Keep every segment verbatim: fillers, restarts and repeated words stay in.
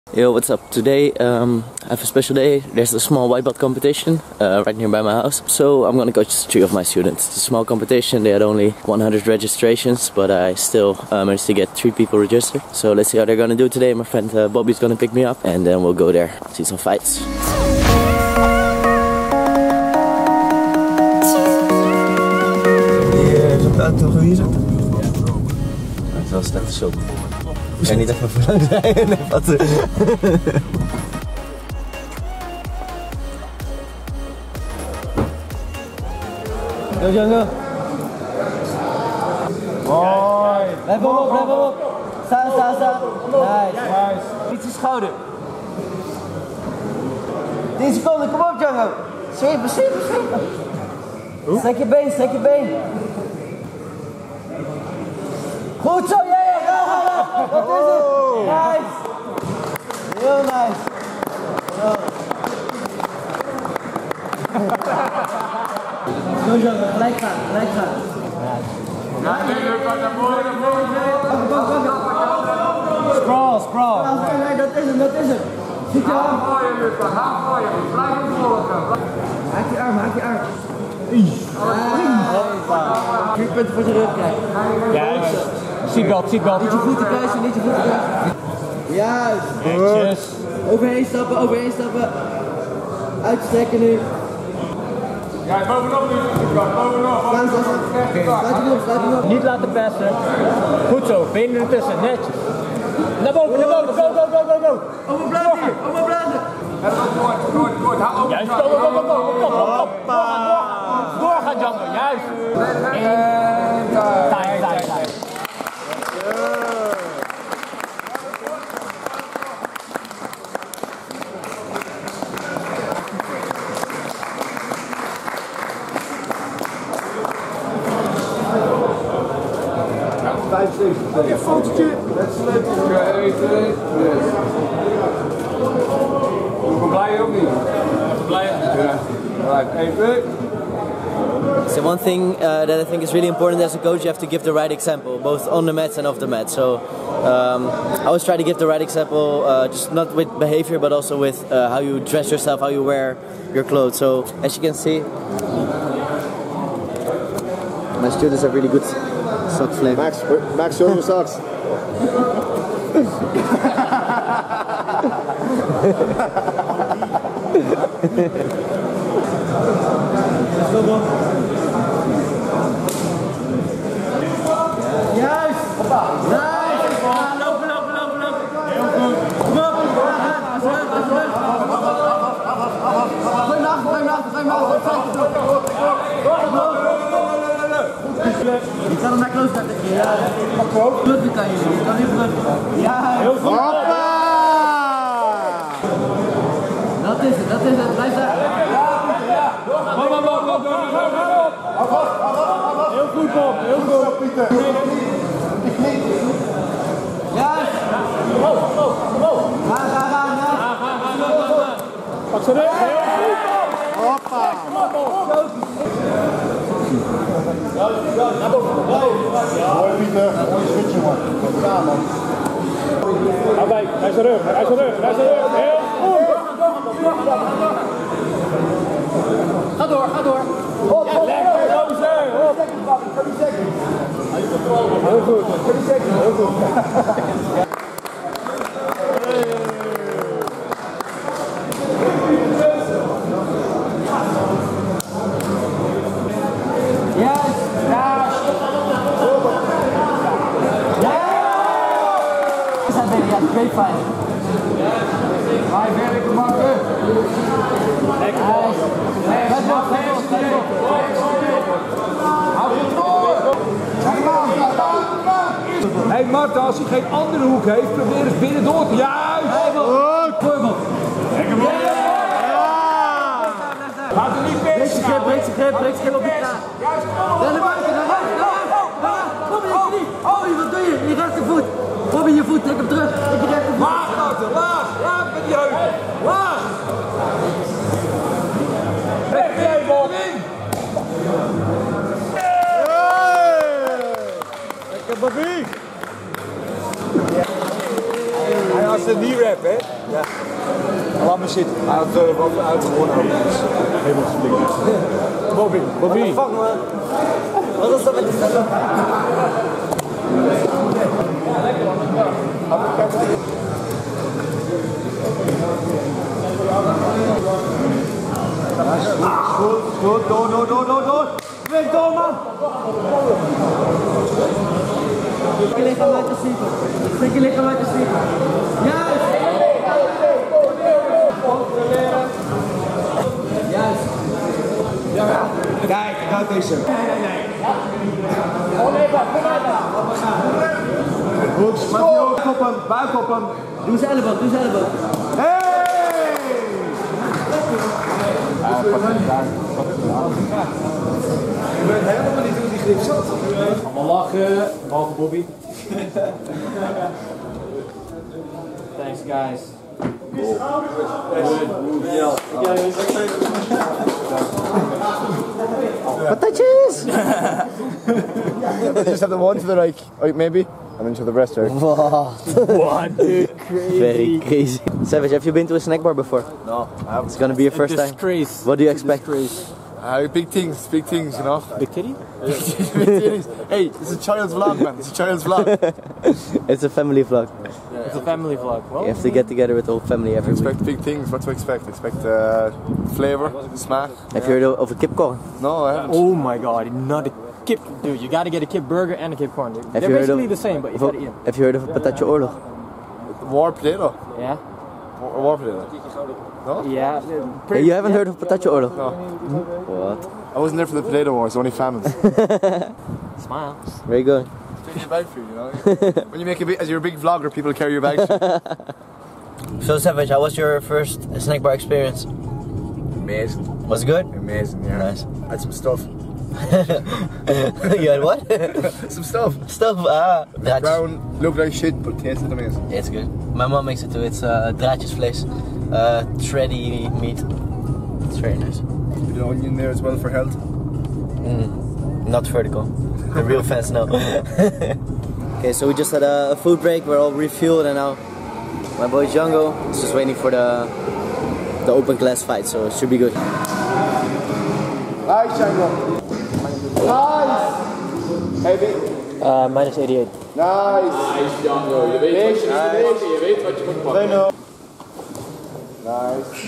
Yo, what's up? Today um, I have a special day. There's a small white belt competition uh, right nearby my house. So I'm gonna coach three of my students. It's a small competition. They had only one hundred registrations, but I still uh, managed to get three people registered. So let's see how they're gonna do today. My friend uh, Bobby's gonna pick me up and then we'll go there, see some fights. Is op de auto hier zitten? Ja, het is wel slecht zo. Ik ga niet even voor langs rijden. Nee, wat? Go Django. Mooi. Blijf op, blijf op. Staan, staan, staan. Nice. Nice. Iets je schouder. tien seconden, kom op Django. Zweven, zweven, zweven. Strek je been, strek je been. Goed zo, ja, ja, ga, ga, ga. Wat is het? Nice. Heel nice. Zo. Zo, zo, gelijk gaan, gelijk gaan. Sprawl, sprawl. Nee, dat is hem, dat is hem. Zit je arm. Haak je arm, haak je arm. Vier punten voor zijn rug krijgen. Juist. Seatbelt, seatbelt. Niet je voeten kruisen, niet je voeten kruisen. Juist. Netjes. Overheen stappen, overheen stappen. Uitstrekken nu. Ja, bovenop nu. Bovenop. Slaan, slaan, slaan. Sluit hem op, sluit hem op. Niet laten passen. Goed zo, benen ertussen, netjes. Naar boven, naar boven, go, go, go, go, go. Oma blazen hier, oma blazen. Juist, go, go, go, go, go, go, go. Doorgaan, Django, juist. En tijd, tijd, tijd. Heb je een fotootje? Met sleutel. Eten. Ik ben blij ook niet. Blij? Ja. Right, even. So one thing uh, that I think is really important as a coach, you have to give the right example, both on the mats and off the mat. So um, I always try to give the right example, uh, just not with behavior, but also with uh, how you dress yourself, how you wear your clothes. So as you can see, my students have really good sock flavor. Max, Max, show your socks. Juist! Nice! Lopen, lopen, lopen, lopen! Heel goed! Kom op! Ga terug, ga terug! Gooi hem achter, gooi hem achter, gooi hem achter! Je kan hem naar close zetten. Ja, vluchten kan je niet, je kan niet vluchten. Ja, heel goed! Hoppa! Dat is het, dat is het, blijf daar! Kom maar, kom maar, kom maar. Heel goed, Bob. Heel goed, Pieter. Juist! Ga, ga, ga, ga! Pak ze rug. Hoppa. Mooi, Pieter. Mooi switchen, man. Ja, man. Ga bij, bij zijn rug, bij zijn rug, bij zijn rug. Heel goed. Ga door, ga door! Ja, lekker, gozer. Hop. Heel goed. Heel goed. Juist! Ja! Ja! We zijn baby, ja, great fight. Ga je verder, kom maar terug. Lekker. Let op, let op, let op. Hou je door. Hé hey Marta, als hij geen andere hoek heeft, probeer eens binnen door te. Juist! Voorbeeld. Lekker man. Laat hem niet Breek missen. zijn grip, breek zijn grip, breek zijn grip op die kraag. Juist, Naar de buiten, naar buiten, naar buiten. Bobby, je knie. Bobby, wat doe je? Je rechtervoet. Bobby, je voet, tik hem terug. Ik je rechtervoet. laag, Marta, laag. Laag met die heupen. Laag. Lekker jij, Bob. Lekker, Bobby. Hij had zijn knee wrap, hè? Ja. Laat me zitten. Hij had uh, wat uitgewonnen ook. Helemaal gesplikt. Bobby. Bobby. Wat man? Wat is dat met die stad? Goed, goed, door, door, door, door, door. Weg door, man. Stuk je lichaam uit de zitten. Stuk je lichaam uit de zitten. Juist. Juist. Ja. Kijk, gaat deze. Nee, nee, nee. Oh nee, kom maar dan. Goed, buik op hem, buik op hem. Doe zijn elleboog, doe zijn elleboog. Hey! Je weet helemaal niet hoe die grip zat. Allemaal lachen, behalve Bobby. Thanks guys. Patatjes! Just have the one for the like, like maybe, and then to the rest right. What? Dude, crazy. Very crazy. Savage, have you been to a snack bar before? No, I haven't. It's gonna be your first time. Disgrace. What do you expect? Uh, big things, big things, you know. Big titty? Big things. Hey, it's a child's vlog, man. It's a child's vlog. It's a family vlog. It's a family vlog. Well, You have to get together with the whole family every week. Expect big things. What to expect? Expect uh, flavor, smaak. Have you heard of, of a kipcorn? No, I haven't. oh my god, not a kip. Dude, you gotta get a kip burger and a kip corn, dude. They're you heard basically of- the same, but you Of gotta a- eat them. have you heard of a patatje oorlog? War potato. Yeah? War, war potato. Yeah. Hey, you haven't heard of patatje oorlog? No. What? I wasn't there for the potato wars. Only famines. Smile. Where you going? Take your bag for you, you know. When you make a big, as you're a big vlogger, people carry your bags. For you. So Savage, how was your first snack bar experience? Amazing. Was it good? Amazing. Yeah. Nice. I had some stuff. You had what? Some stuff. Stuff. Ah, draadjes. Brown looked like shit, but tasted amazing. It's good. My mom makes it too. It's uh, draadjesvlees. Uh, shreddy meat. It's very nice. Bit of onion there as well for health. Mm, not vertical. The real fans know. Okay, so we just had a, a food break. We're all refueled, and now my boy Django is just waiting for the the open class fight. So it should be good. Nice, Django. Nice. Heavy. Uh, minus eighty-eight. Nice. Nice, Django. Je weet wat je moet pakken. Je weet wat je moet pakken. They know. Nice.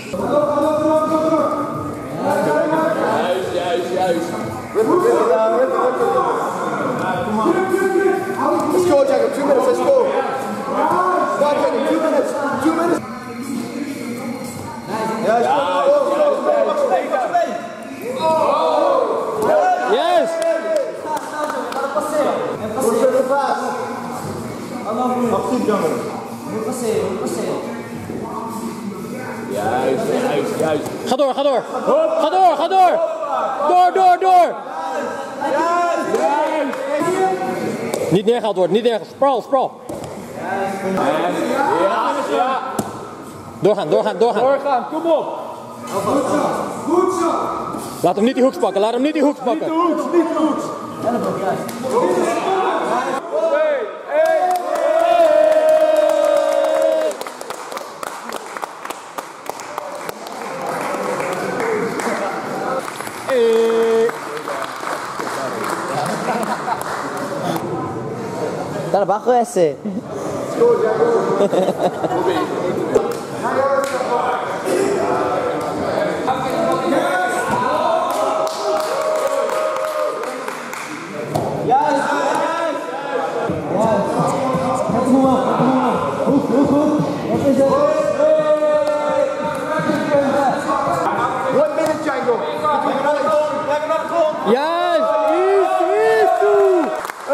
Juist, juist, juist. Rip it, rip it down, rip it, rip it. Let's go, Django. Two minutes, let's go. Go on, Django. Two minutes. Two minutes. Yeah, let's go, go, go, go, go. Yes! Push it fast. Actief, Django. Juist, juist, juist. Ga door, ga door! Ga door, ga door! Door, door, door! Niet neergehaald worden, niet neergehaald. Sprawl, sprawl. Ja, ja. Doorgaan, doorgaan, doorgaan. Doorgaan, kom op. Laat hem niet die hoeks pakken, laat hem niet die hoeks pakken. Está abajo ese. One minute, Django. Yes! Isso!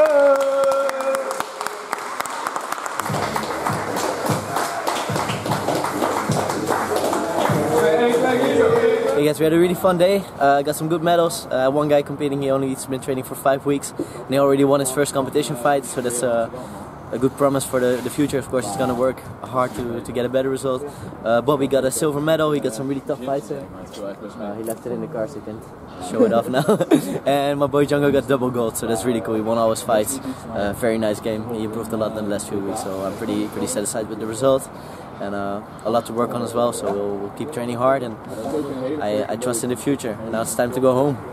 Hey guys, we had a really fun day. Uh, got some good medals. Uh, one guy competing, he only has been training for five weeks. And he already won his first competition fight, so that's uh, a good promise for the, the future. Of course, he's gonna work hard to, to get a better result. Uh, Bobby got a silver medal. He got some really tough fights there. Uh, he left it in the car so he can show it off now. And my boy Django got double gold, so that's really cool. He won all his fights. Uh, very nice game. He improved a lot in the last few weeks, so I'm pretty pretty satisfied with the result. and uh, a lot to work on as well. So we'll, we'll keep training hard, and I, I trust in the future. And now it's time to go home.